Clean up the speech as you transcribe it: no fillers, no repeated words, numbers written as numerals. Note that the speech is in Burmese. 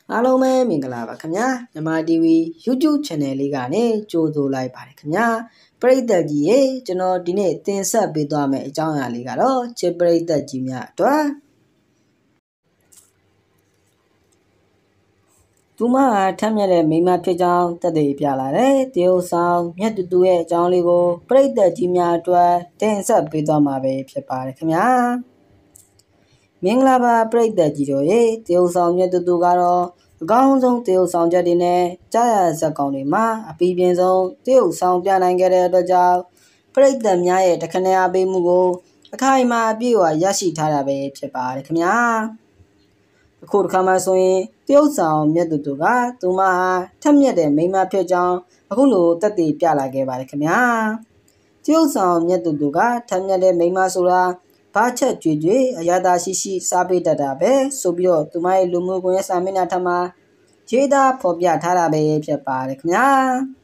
အားလုံးပဲမင်္ဂလာပါခင်ဗျာမြန်မာ TV YouTube Channel လေးကနေကြိုဆိုလိုက်ပါတယ်ခင်ဗျာပရိသတ်ကြီးရေကျွန်တော်ဒီနေ့တင်ဆက်ပေးသွားမယ့်အကြောင်းအရာလေးကတော့ချစ်ပရိသတ်ကြီးများအတွက်သူမထမ်းမြက်တဲ့မိန်းမဖြစ်ကြောင်းသက်သေပြလာတဲ့တရုတ်ဆောင်မြတ်တူတူရဲ့အကြောင်းလေးကိုပရိသတ်ကြီးများအတွက်တင်ဆက်ပေးသွားမှာပဲဖြစ်ပါတယ်ခင်ဗျာမင်္ဂလာပါပရိသတ်ကြီးတို့ရေတရုတ်ဆောင်မြတ်တူတူကတော့အကောင်းဆုံးတရုတ်ဆောင်ချက်တွေနဲ့ကြားရဇာတ်ကောင်တွေမှာအပီးပြင်းဆုံးတရုတ်ဆောင်ပြနိုင်ခဲ့တဲ့အတွက်ကြောင့်ပရိသတ်များရဲ့တခနဲ့အားပေးမှုကိုအခိုင်အမာအပြည့်အဝရရှိထားတာပဲဖြစ်ပါတယ်ခင်ဗျာအခုတစ်ခါမှဆိုရင်တရုတ်ဆောင်မြတ်တူတူကသူမဟာထက်မြက်တဲ့မိန်းမဖြစ်ကြောင်းအခုလိုသက်သေပြလာခဲ့ပါတယ်ခင်ဗျာတရုတ်ဆောင်မြတ်တူတူကထက်မြက်တဲ့မိန်းမဆိုတာဘာချက်ကြွေကြွေအရသာရှိရှိစားပေးတတ်တာပဲဆိုပြီးတော့သူမရဲ့လူမှုကွန်ရက်စာမျက်နှာထမှာရေးသားဖော်ပြထားတာပဲဖြစ်ပါတယ်ခင်ဗျာ